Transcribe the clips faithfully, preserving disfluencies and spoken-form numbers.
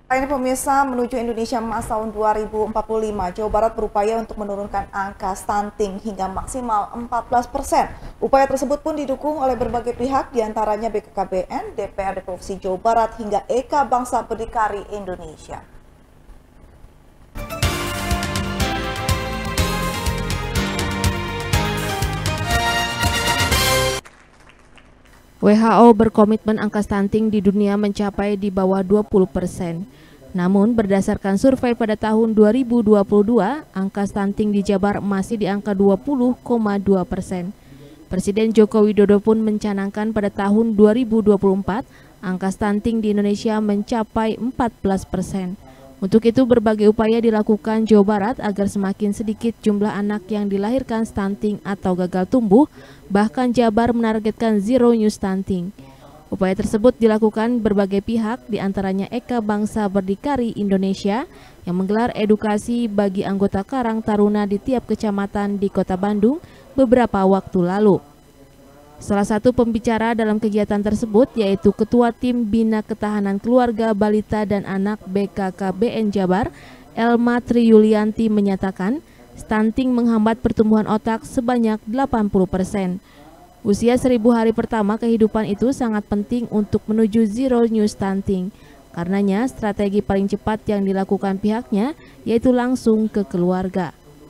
Ini pemirsa, menuju Indonesia Emas tahun dua ribu empat puluh lima, Jawa Barat berupaya untuk menurunkan angka stunting hingga maksimal empat belas persen. Upaya tersebut pun didukung oleh berbagai pihak, diantaranya B K K B N, D P R D Provinsi Jawa Barat, hingga E K Bangsa Berdikari Indonesia. W H O berkomitmen angka stunting di dunia mencapai di bawah dua puluh persen. Namun berdasarkan survei pada tahun dua ribu dua puluh dua, angka stunting di Jabar masih di angka dua puluh koma dua persen. Presiden Joko Widodo pun mencanangkan pada tahun dua ribu dua puluh empat, angka stunting di Indonesia mencapai empat belas persen. Untuk itu berbagai upaya dilakukan Jawa Barat agar semakin sedikit jumlah anak yang dilahirkan stunting atau gagal tumbuh, bahkan Jabar menargetkan zero new stunting. Upaya tersebut dilakukan berbagai pihak, diantaranya E K Bangsa Berdikari Indonesia yang menggelar edukasi bagi anggota Karang Taruna di tiap kecamatan di Kota Bandung beberapa waktu lalu. Salah satu pembicara dalam kegiatan tersebut yaitu Ketua Tim Bina Ketahanan Keluarga, Balita, dan Anak B K K B N Jabar, Elma Triyulianti menyatakan stunting menghambat pertumbuhan otak sebanyak delapan puluh persen. Usia seribu hari pertama kehidupan itu sangat penting untuk menuju zero new stunting. Karenanya strategi paling cepat yang dilakukan pihaknya yaitu langsung ke keluarga.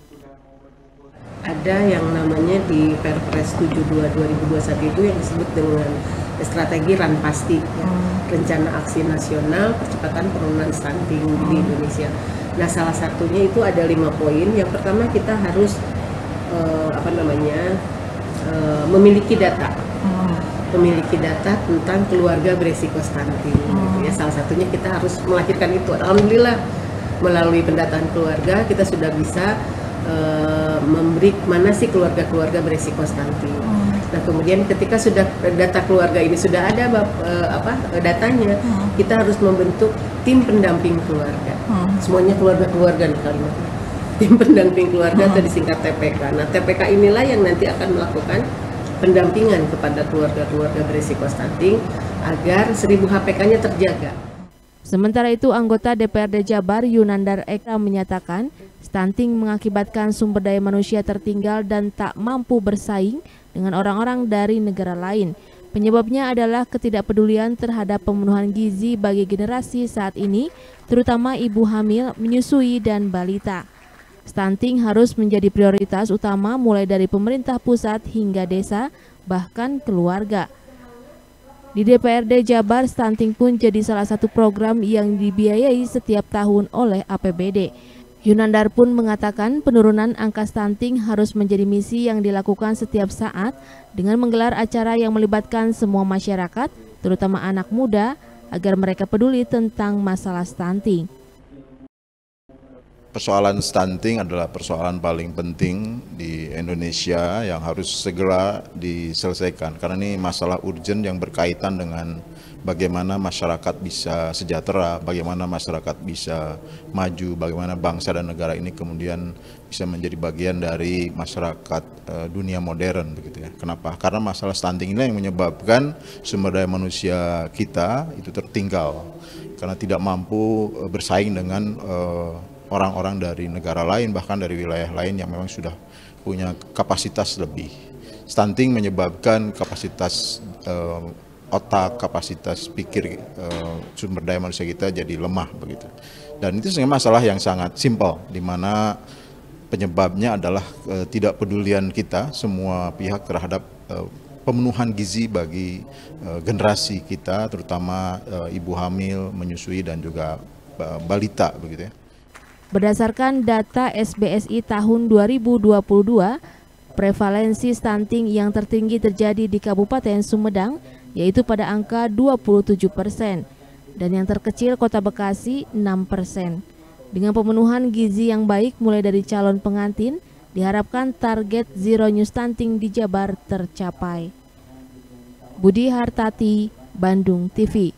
Ada yang namanya di Perpres tujuh puluh dua dua ribu dua puluh satu itu yang disebut dengan strategi Ranpasti, ya. Rencana Aksi Nasional Percepatan Penurunan Stunting di Indonesia. Nah, salah satunya itu ada lima poin. Yang pertama kita harus uh, apa namanya uh, memiliki data, memiliki data tentang keluarga beresiko stunting. Gitu, ya. Salah satunya kita harus melahirkan itu. Alhamdulillah melalui pendataan keluarga kita sudah bisa Uh, memberi mana sih keluarga-keluarga beresiko stunting. Hmm. Nah, kemudian ketika sudah data keluarga ini sudah ada uh, apa datanya, hmm. kita harus membentuk tim pendamping keluarga. Hmm. Semuanya keluarga-keluarga nih kalimatnya. Tim pendamping keluarga hmm. atau disingkat T P K. Nah, T P K inilah yang nanti akan melakukan pendampingan kepada keluarga-keluarga beresiko stunting agar seribu H P K-nya terjaga. Sementara itu, anggota D P R D Jabar Yunandar Eka menyatakan stunting mengakibatkan sumber daya manusia tertinggal dan tak mampu bersaing dengan orang-orang dari negara lain. Penyebabnya adalah ketidakpedulian terhadap pemenuhan gizi bagi generasi saat ini, terutama ibu hamil, menyusui, dan balita. Stunting harus menjadi prioritas utama mulai dari pemerintah pusat hingga desa, bahkan keluarga. Di D P R D Jabar, stunting pun jadi salah satu program yang dibiayai setiap tahun oleh A P B D. Yunandar pun mengatakan penurunan angka stunting harus menjadi misi yang dilakukan setiap saat dengan menggelar acara yang melibatkan semua masyarakat, terutama anak muda, agar mereka peduli tentang masalah stunting. Persoalan stunting adalah persoalan paling penting di Indonesia yang harus segera diselesaikan karena ini masalah urgent yang berkaitan dengan bagaimana masyarakat bisa sejahtera, bagaimana masyarakat bisa maju, bagaimana bangsa dan negara ini kemudian bisa menjadi bagian dari masyarakat uh, dunia modern begitu ya. Kenapa? Karena masalah stunting ini yang menyebabkan sumber daya manusia kita itu tertinggal karena tidak mampu uh, bersaing dengan uh, orang-orang dari negara lain, bahkan dari wilayah lain yang memang sudah punya kapasitas lebih. Stunting menyebabkan kapasitas uh, otak, kapasitas pikir uh, sumber daya manusia kita jadi lemah begitu. Dan itu sebenarnya masalah yang sangat simpel, di mana penyebabnya adalah uh, tidak pedulian kita semua pihak terhadap uh, pemenuhan gizi bagi uh, generasi kita, terutama uh, ibu hamil, menyusui, dan juga uh, balita begitu ya. Berdasarkan data S B S I tahun dua ribu dua puluh dua, prevalensi stunting yang tertinggi terjadi di Kabupaten Sumedang, yaitu pada angka dua puluh tujuh persen, dan yang terkecil Kota Bekasi enam persen. Dengan pemenuhan gizi yang baik mulai dari calon pengantin, diharapkan target zero new stunting di Jabar tercapai. Budi Hartati, Bandung T V.